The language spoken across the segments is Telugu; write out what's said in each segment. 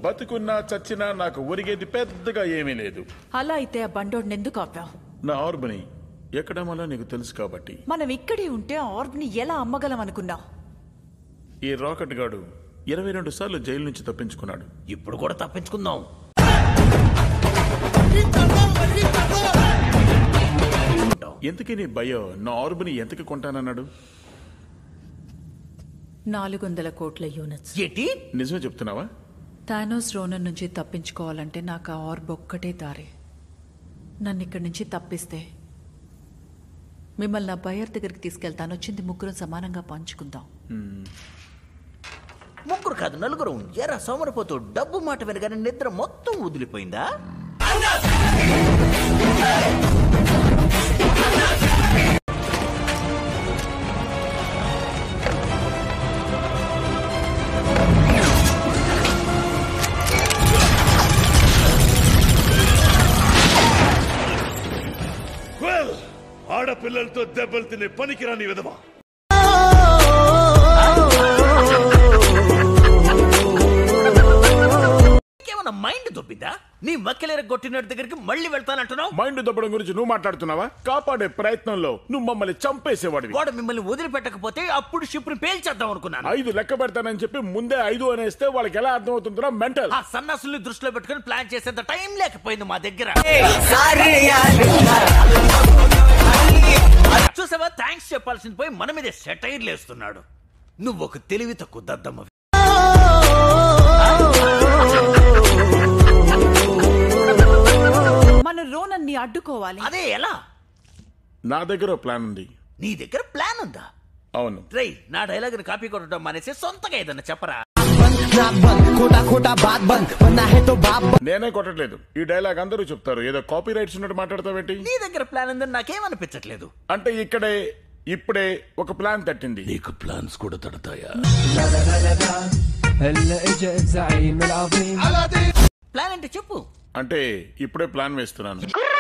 బతుకున్నా చచ్చినా నాకు ఒరిగేది పెద్దగా ఏమీ లేదు. అలా అయితే ఆ బండోడిని ఎందుకు ఆపావు? నా ఆర్బని ఎక్కడమలా నీకు తెలుసు కాబట్టి. మనం ఇక్కడే ఉంటే ఆర్బ్ని ఎలా అమ్మగలం అనుకున్నావు? ఈ రాకెట్ గాడు 22 సార్లు జైలు నుంచి తప్పించుకున్నాడు. ఇప్పుడు కూడా తప్పించుకుందాం. ఎంతకీ నీ భయో నా ఆర్బని ఎంతకి కొంటానన్నాడు? 400 కోట్ల యూనిట్స్. ఏంటి? నిజమే చెప్తున్నావా? థానోస్ రోనన్ నుంచి తప్పించుకోవాలంటే నాకు ఆ ఆర్బ్ ఒక్కటే దారి. నన్ను ఇక్కడి నుంచి తప్పిస్తే మిమ్మల్ని నా బయర్ దగ్గరికి తీసుకెళ్తాను. వచ్చింది ముగ్గురం సమానంగా పంచుకుందాం. ముగ్గురు కాదు, నలుగురు. ఎరా సోమరిపోతూ డబ్బు మాట వినగానే నిద్ర మొత్తం వదిలిపోయిందా? ఆడపిల్లలతో దెబ్బలు తినే పనికిరాని విధవా. మైండ్ దొబ్బిందా? నీ మక్కెలేర కొట్టినట్టు దగ్గరికి మళ్ళీ వెళ్తానంటున్నావు. మైండ్ దొబ్బడం గురించి నువ్వు మాట్లాడుతున్నావా? కాపాడే ప్రయత్నంలో నువ్వు మమ్మల్ని చంపేసేవాడివి. వాడు మిమ్మల్ని వదిలిపెట్టకపోతే అప్పుడు షిప్ ని పేల్చేద్దాం అనుకున్నాను. 5 లెక్క పెడతానని చెప్పి ముందే 5 అనేస్తే వాళ్ళకి ఎలా అర్థం అవుతుందో మెంటల్. ఆ సన్నాసుల్ని దృష్టిలో పెట్టుకుని ప్లాన్ చేసేంత టైం లేకపోయింది మా దగ్గర. చూసావా, థ్యాంక్స్ చెప్పాల్సింది పోయి మన మీదే సెటైర్లు వేస్తున్నాడు. నువ్వు ఒక తెలివి తక్కువ దద్దమ్మ. మన రోనన్ని అడ్డుకోవాలి. అదే ఎలా? నా దగ్గర ప్లాన్ ఉంది. నీ దగ్గర ప్లాన్ ఉందా? అవును. రేయ్, నా డైలాగ్ ని కాపీ కొట్టడం మానేసి సొంతగా ఏదన్నా చెప్పరా. నేనే కొట్టట్లేదు. ఈ డైలాగ్ అందరూ చెప్తారు. ఏదో కాపీ రైట్స్ ఉన్నట్టు మాట్లాడతావేంటి? నీ దగ్గర ప్లాన్ ఉందని నాకేమనిపించట్లేదు. అంటే ఇప్పుడే ఒక ప్లాన్ తట్టింది. నీకు ప్లాన్స్ కూడా తడతాయా? ప్లాన్ అంటే చెప్పు. అంటే ఇప్పుడే ప్లాన్ వేస్తున్నాను.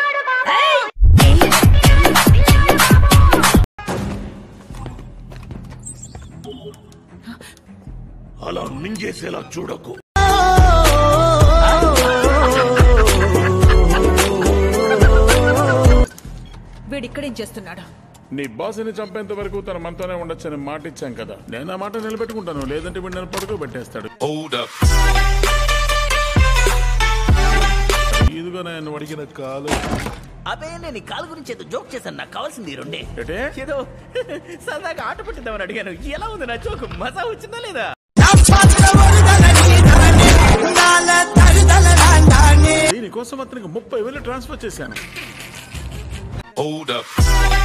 అలా మింగేసేలా చూడకు. వీడిక్కడేం చేస్తున్నాడు? నీ బాస్ని చంపేంత వరకు తన మనతోనే ఉండొచ్చని మాట ఇచ్చాం కదా. నేను ఆ మాట నిలబెట్టుకుంటాను. లేదంటే వీడు నన్ను పడుకోబెట్టేస్తాడు. ఇదిగో నేను అడిగిన కాలు. అబే, నేను ఈ కాలు గురించి ఏదో జోక్ చేశాను. నాకు కావాల్సింది ఈ రెండే. ఏదో సరదాగా ఆట పట్టిద్దామని అడిగాను. ఎలా ఉంది నా జోక్? మజా వచ్చిందా లేదా? దీనికోసం అతనికి 30,000 ట్రాన్స్ఫర్ చేశాను.